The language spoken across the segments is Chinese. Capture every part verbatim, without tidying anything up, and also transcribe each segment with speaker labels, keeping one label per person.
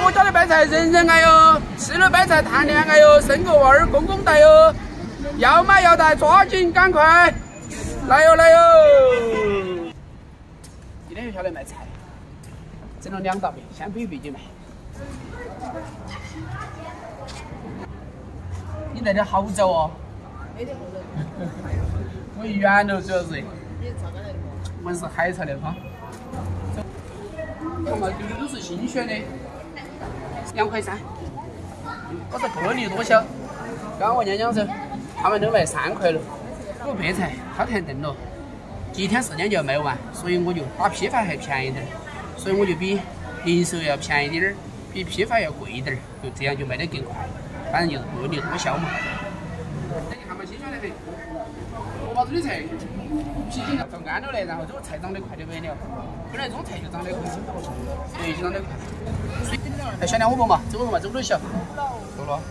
Speaker 1: 我家的白菜人人爱哟，吃了白菜谈恋爱哟，生个娃儿公公带哟，要买要带，抓紧赶快来哟来哟！今天又下来卖菜，整了两大杯，先备备几卖。你带点好走哦。没得好走。我远了主要是。我们是海菜的哈。看嘛，这个都是新鲜的，两块三。我是薄利多销。刚刚我娘讲说，他们都卖三块了。我白菜它太嫩了，几天时间就要卖完，所以我就打批发还便宜点，所以我就比零售要便宜点儿，比批发要贵一点儿，就这样就卖得更快。反正就是薄利多销嘛。你看嘛，新鲜的很。萝卜头的菜，皮筋要干了的，然后这个菜长得快就没了。本来这种菜就长得快，对，就长得快。哎，小两火锅嘛，走了嘛，走都小。走了。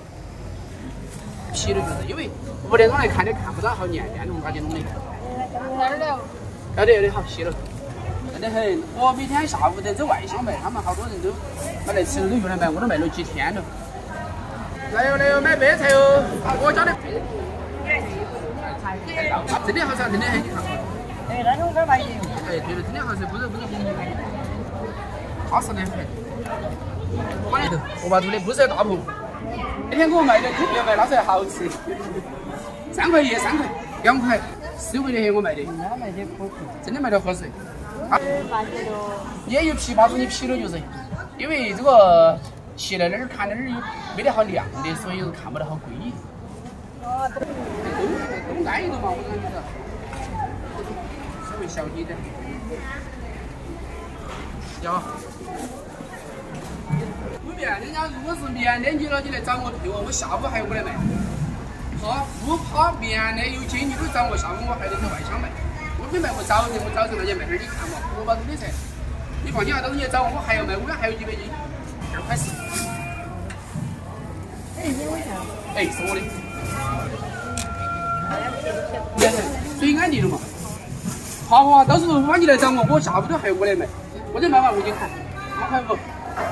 Speaker 1: 皮的就是因为五点钟来看的看不到好黏，黏弄大紧弄的。要得要得要得，好皮了。嫩得很。我每天下午在走外乡卖，他们好多人都买来吃了都用来卖，我都卖了几天了。来哟来哟，买白菜哟！我家的。真的好吃，真的很，你看。哎，那种干嘛用？哎，对了，真的好吃，不是不是红油，踏实的很。买的萝卜头的不是大棚，那天给我卖的特别卖，那时候好吃。三块一，三块，两块，四块的很我卖的。那卖的可惜。真的卖的合适。啊。也有皮把子，你皮了就是，因为这个切在那儿看那儿有没得好亮的，所以是看不到好规。哦，都都安逸的嘛，我感觉是，稍微小一点。要。不变，人家如果是棉的，你了你来找我配我，我下午还有我来卖。怕不怕棉的有紧你都找我，下午我还得在外乡卖。我没卖过早晨，我早晨那些卖点你看嘛，萝卜头的菜，你放心啊，到时候你找我，我还要卖，我还有几百斤，二块四。哎，你为啥？哎，是我的。水安利了嘛？好好，到时候晚你来找我，我下午都还有我来卖，我这卖完我就喊二块五。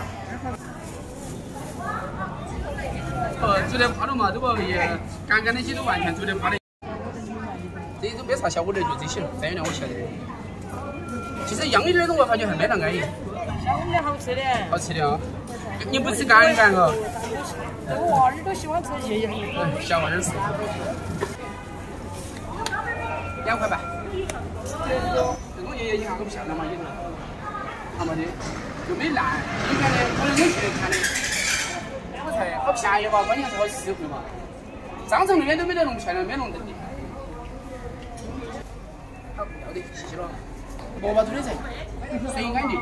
Speaker 1: 哦，煮得趴了嘛，这个也刚刚那些都完全煮得趴的。这都没啥效果的，就这些了，再有点我晓得。其实洋一点的我发觉还没那安逸。小我们的好吃的。好吃的啊！你不吃干干哦？我娃儿都喜欢吃这些。嗯，小娃儿吃。两块半。这种爷爷你看我不像了嘛，也是，看嘛的，又没烂，新鲜的，我的我去看的。这个菜好便宜吧，关键是好实惠嘛。商城那边都没得弄漂亮，没弄嫩的。好，要得，谢谢了。萝卜头的菜，水安利。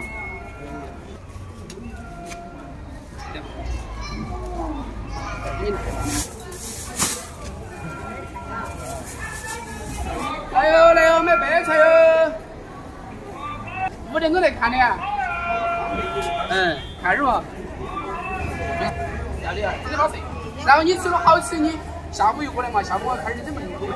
Speaker 1: 来哟来哟，买白菜哟！五点钟来看的啊。嗯，看什么？要的呀，这个好吃。然后你吃了好吃，你下午又过来嘛，下午我开始整门口卖。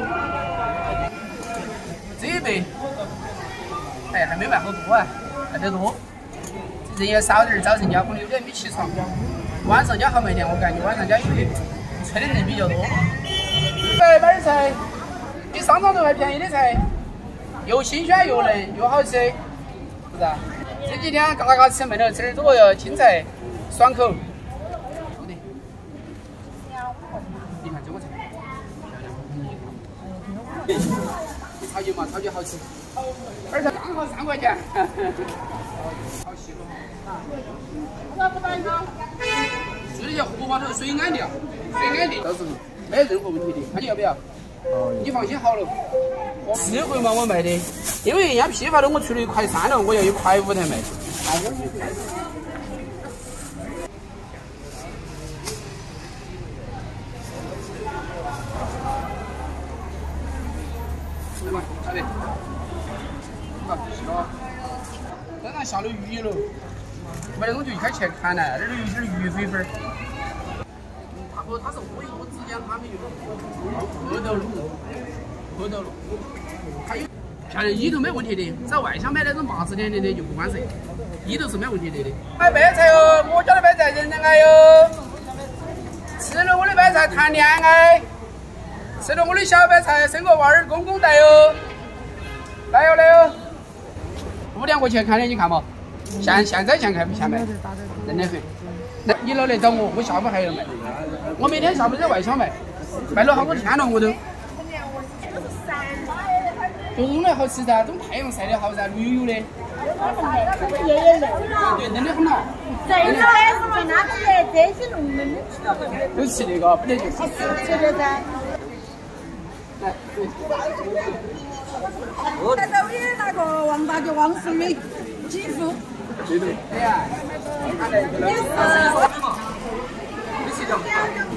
Speaker 1: 这一杯，哎，还没卖好多啊，还得多。人也少点，早晨家可能有点没起床，晚上家好卖点，我感觉晚上家因为催的人比较多。白白菜。比商场头还便宜的菜，又新鲜又嫩又好吃，是不是啊？这几天嘎嘎吃没了，吃点这个青菜，爽口。你看这个菜，炒鸡嘛，炒鸡好吃，而且刚好三块钱。好细了哈。那不打一个？这里叫荷包头，水安利，水安利，到时候没任何问题的，看你要不要？你放心好了，实惠嘛我卖的，因为人家批发的我出了一块三了，我要一块五才卖。来嘛，好的，好，是了。刚刚下了雨了，没得我就一开去看呢，那儿有点鱼飞飞。它不，它是我我之前他们有喝到路。喝到了，还有漂亮里头没问题的，在外乡买那种麻子点点的就不管事，里头是没问题的的。买白菜哦，我家谈恋爱，吃了我的小白菜，生个娃儿，公公带哟。来哟来哟，五两块钱看的，你看嘛。现现在现看不现卖，真的很。那你老来找我，我下午还要卖。我每天下午在外销卖，卖了好多天了我都。就弄来好吃噻，这种太阳晒的好噻，绿油油的。
Speaker 2: 爷爷累。
Speaker 1: 对，嫩的很了。
Speaker 2: 这个还是说那些这些农民们吃了
Speaker 1: 都吃那个，不得就是。
Speaker 2: 吃的噻。
Speaker 1: 来，对。
Speaker 2: 在抖音那个王大姐王思雨几乎。
Speaker 1: 对对。哎呀，看来就那个。你吃掉。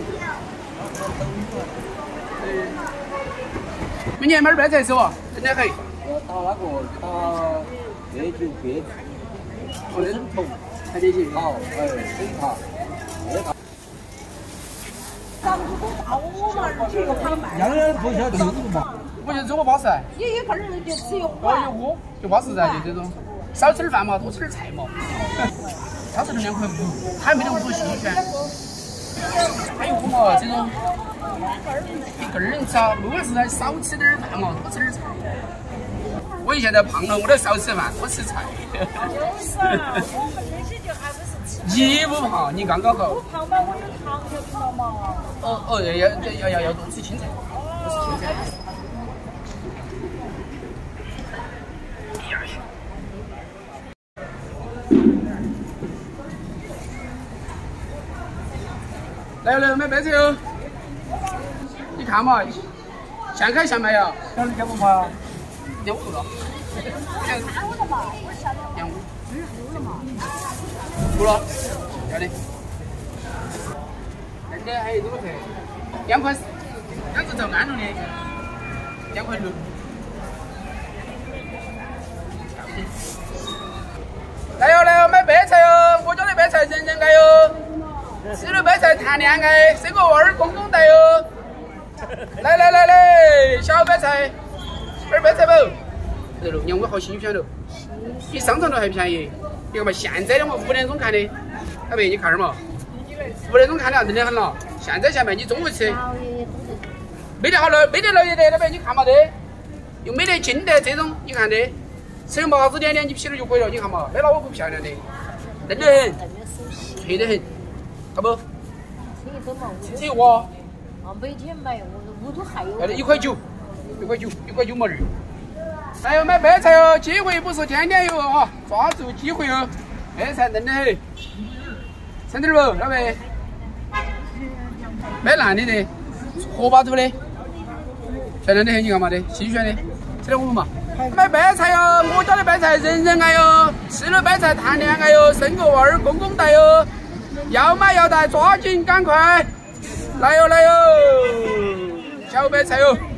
Speaker 1: 明年买点白菜吃哦，真的很。
Speaker 3: 我打那个打烈酒鳖，我生虫，
Speaker 1: 还得去。
Speaker 3: 好，哎，生它，热它。
Speaker 2: 咱们如果到我们这个旁卖，
Speaker 3: 样样不晓得有嘛？
Speaker 1: 我觉得这个巴适噻。
Speaker 2: 也有可能就吃一
Speaker 1: 哦，
Speaker 2: 碗。
Speaker 1: 有锅就巴适噻，就这种。少吃点饭嘛，多吃点菜嘛。超市的两块五，它没得那么多新鲜。还有我嘛，这种一个人吃啊，不管是少吃点饭嘛，多吃点菜。我现在胖了，我都少吃饭，多吃菜。
Speaker 2: 就是啊，我们那些就还不是吃。
Speaker 1: 你不胖，你刚刚好。
Speaker 2: 我胖嘛，我有糖就吃了嘛。
Speaker 1: 哦哦，要要要要要多吃青菜，多吃青菜。来来买白菜哟！你看嘛，现开现卖呀。
Speaker 3: 两两不嘛？
Speaker 1: 两五了。两五了嘛？两五。五了嘛？五了。要的。真的还有这个菜，两块，两只走安了的，两块六。来哟来哟，买白菜哟！我家的白菜人人爱哟。吃了白菜谈恋爱，生个娃儿公公带哟！来来来来，小白菜，二白菜不？这肉你看好新鲜喽，比商场的还便宜。你看嘛，现在的嘛五点钟看的，阿伯你看嘛，五点钟看的真的很了。现在现卖，你中午吃，没得好了，没得老爷的，那边你看嘛的，又没得金的这种，你看的，吃麻子点点，你劈了就毁了，你看嘛，那老不漂亮的，嫩得很，脆得很。好不？
Speaker 2: 吃一分嘛，
Speaker 1: 吃一窝。
Speaker 2: 啊，每天买，我屋头还有。
Speaker 1: 要得一块九，一块九，一块九毛二。还有买白菜哦，机会不是天天有哈，抓住机会哦。白菜嫩得很，称点不，老板？买烂的的，荷包土的，漂亮的很，你看嘛的，新鲜的，吃点我们嘛。买白菜哟，我家的白菜人人爱哟，吃了白菜谈恋爱哟，生个娃儿公公带哟。要买要带，抓紧赶快！来哟来哟，小白菜哟！